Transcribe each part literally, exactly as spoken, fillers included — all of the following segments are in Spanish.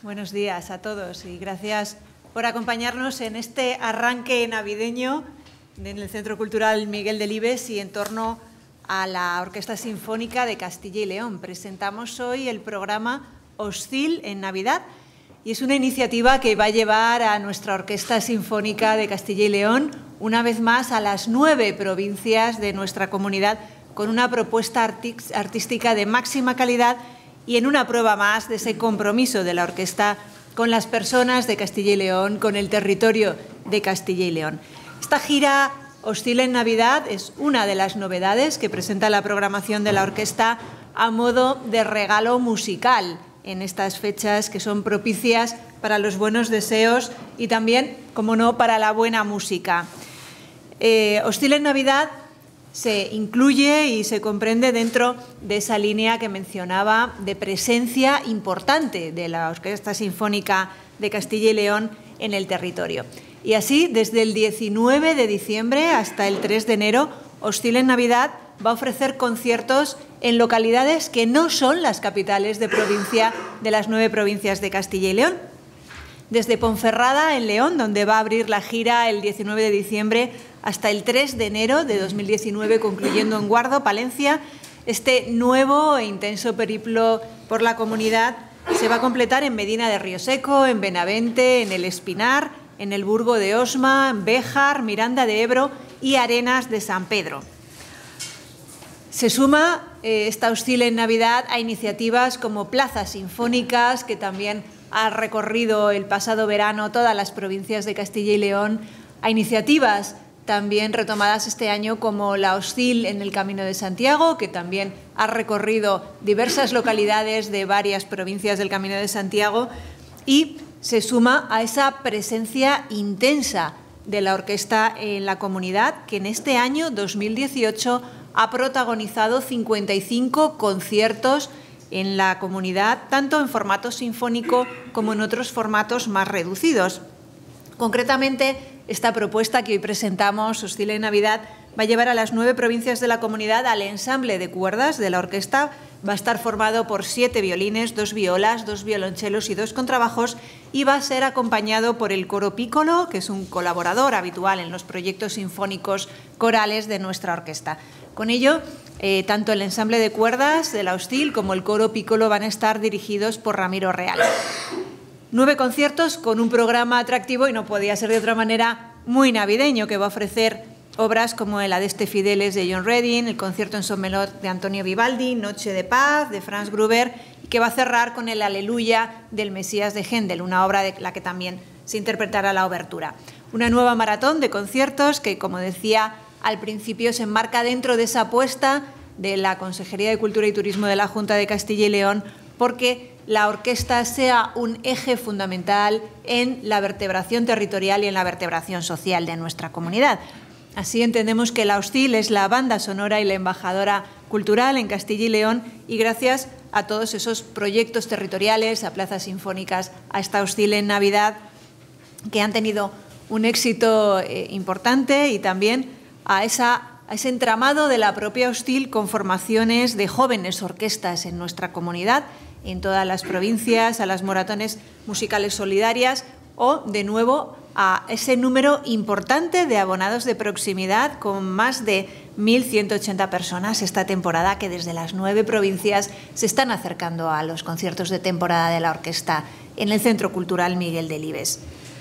Buenos días a todos y gracias por acompañarnos en este arranque navideño en el Centro Cultural Miguel Delibes y en torno a la Orquesta Sinfónica de Castilla y León. Presentamos hoy el programa Hostil en Navidad y es una iniciativa que va a llevar a nuestra Orquesta Sinfónica de Castilla y León una vez más a las nueve provincias de nuestra comunidad con una propuesta artística de máxima calidad y en una prueba más de ese compromiso de la orquesta con las personas de Castilla y León, con el territorio de Castilla y León. Esta gira Hostil en Navidad es una de las novedades que presenta la programación de la orquesta a modo de regalo musical en estas fechas que son propicias para los buenos deseos y también, como no, para la buena música. Eh, Hostil en Navidad se incluye y se comprende dentro de esa línea que mencionaba de presencia importante de la Orquesta Sinfónica de Castilla y León en el territorio. Y así, desde el diecinueve de diciembre hasta el tres de enero, Hostil en Navidad va a ofrecer conciertos en localidades que no son las capitales de provincia de las nueve provincias de Castilla y León. Desde Ponferrada, en León, donde va a abrir la gira el diecinueve de diciembre, hasta el tres de enero de dos mil diecinueve, concluyendo en Guardo, Palencia, este nuevo e intenso periplo por la comunidad se va a completar en Medina de Rioseco, en Benavente, en El Espinar, en el Burgo de Osma, en Béjar, Miranda de Ebro y Arenas de San Pedro. Se suma eh, esta Hostil en Navidad a iniciativas como plazas sinfónicas, que también ha recorrido el pasado verano todas las provincias de Castilla y León, a iniciativas también retomadas este año como la Hostil en el Camino de Santiago, que también ha recorrido diversas localidades de varias provincias del Camino de Santiago, y se suma a esa presencia intensa de la orquesta en la comunidad, que en este año dos mil dieciocho ha protagonizado cincuenta y cinco conciertos en la comunidad, tanto en formato sinfónico como en otros formatos más reducidos. Concretamente, esta propuesta que hoy presentamos, Hostil en Navidad, va a llevar a las nueve provincias de la comunidad al ensamble de cuerdas de la orquesta. Va a estar formado por siete violines, dos violas, dos violonchelos y dos contrabajos, y va a ser acompañado por el coro pícolo, que es un colaborador habitual en los proyectos sinfónicos corales de nuestra orquesta. Con ello, eh, tanto el ensamble de cuerdas de la Hostil como el coro pícolo van a estar dirigidos por Ramiro Real. Nueve conciertos con un programa atractivo y no podía ser de otra manera muy navideño, que va a ofrecer obras como el Adeste Fideles de John Redding, el concierto en Son Melot de Antonio Vivaldi, Noche de Paz de Franz Gruber, y que va a cerrar con el Aleluya del Mesías de Händel, una obra de la que también se interpretará la obertura. Una nueva maratón de conciertos que, como decía al principio, se enmarca dentro de esa apuesta de la Consejería de Cultura y Turismo de la Junta de Castilla y León, porque la orquesta sea un eje fundamental en la vertebración territorial y en la vertebración social de nuestra comunidad. Así entendemos que la Hostil es la banda sonora y la embajadora cultural en Castilla y León, y gracias a todos esos proyectos territoriales, a plazas sinfónicas, a esta Hostil en Navidad, que han tenido un éxito eh, importante, y también a, esa, a ese entramado de la propia Hostil con formaciones de jóvenes orquestas en nuestra comunidad, en todas las provincias, a las maratones musicales solidarias o, de nuevo, a ese número importante de abonados de proximidad con más de mil ciento ochenta personas esta temporada, que desde las nueve provincias se están acercando a los conciertos de temporada de la orquesta en el Centro Cultural Miguel Delibes.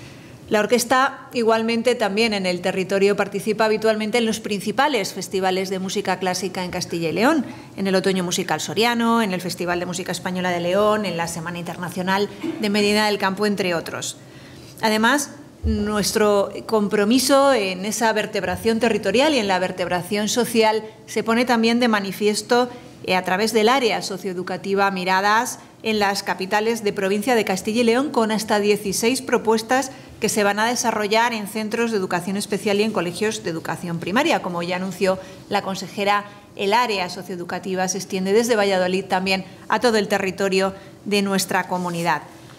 La orquesta, igualmente, también en el territorio participa habitualmente en los principales festivales de música clásica en Castilla y León, en el Otoño Musical Soriano, en el Festival de Música Española de León, en la Semana Internacional de Medina del Campo, entre otros. Además, nuestro compromiso en esa vertebración territorial y en la vertebración social se pone también de manifiesto a través del área socioeducativa Miradas en las capitales de provincia de Castilla y León, con hasta dieciséis propuestas que se van a desarrollar en centros de educación especial y en colegios de educación primaria. Como ya anunció la consejera, el área socioeducativa se extiende desde Valladolid también a todo el territorio de nuestra comunidad.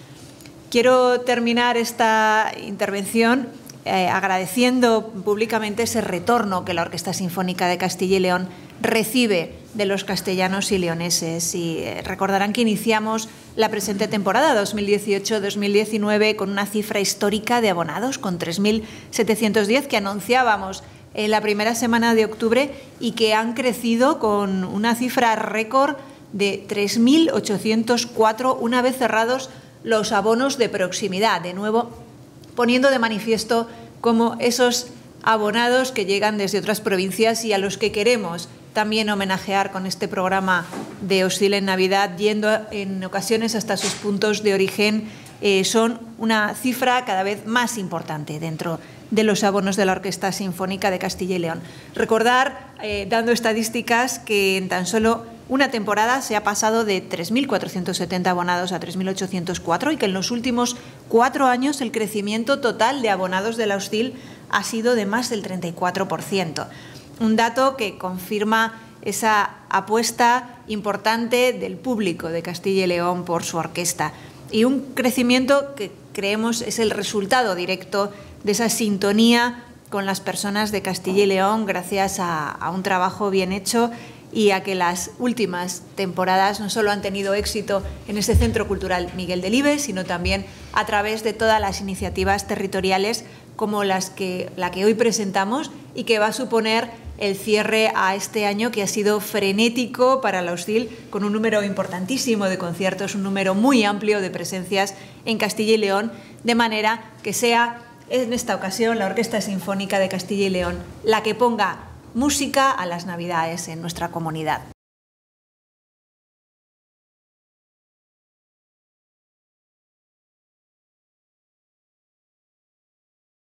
Quiero terminar esta intervención eh, agradeciendo públicamente ese retorno que la Orquesta Sinfónica de Castilla y León recibe de los castellanos y leoneses. Y recordarán que iniciamos la presente temporada dos mil dieciocho dos mil diecinueve con una cifra histórica de abonados, con tres mil setecientos diez que anunciábamos en la primera semana de octubre y que han crecido con una cifra récord de tres mil ochocientos cuatro una vez cerrados los abonos de proximidad, de nuevo poniendo de manifiesto cómo esos abonados que llegan desde otras provincias y a los que queremos también homenajear con este programa de Oscil en Navidad, yendo en ocasiones hasta sus puntos de origen, eh, son una cifra cada vez más importante dentro de los abonos de la Orquesta Sinfónica de Castilla y León. Recordar, eh, dando estadísticas, que en tan solo una temporada se ha pasado de tres mil cuatrocientos setenta abonados a tres mil ochocientos cuatro y que en los últimos cuatro años el crecimiento total de abonados de la Oscil ha sido de más del treinta y cuatro por ciento. Un dato que confirma esa apuesta importante del público de Castilla y León por su orquesta y un crecimiento que creemos es el resultado directo de esa sintonía con las personas de Castilla y León gracias a, a un trabajo bien hecho y a que las últimas temporadas no solo han tenido éxito en ese Centro Cultural Miguel Delibes, sino también a través de todas las iniciativas territoriales como las que, la que hoy presentamos y que va a suponer el cierre a este año que ha sido frenético para la Oscil, con un número importantísimo de conciertos, un número muy amplio de presencias en Castilla y León, de manera que sea en esta ocasión la Orquesta Sinfónica de Castilla y León la que ponga música a las Navidades en nuestra comunidad.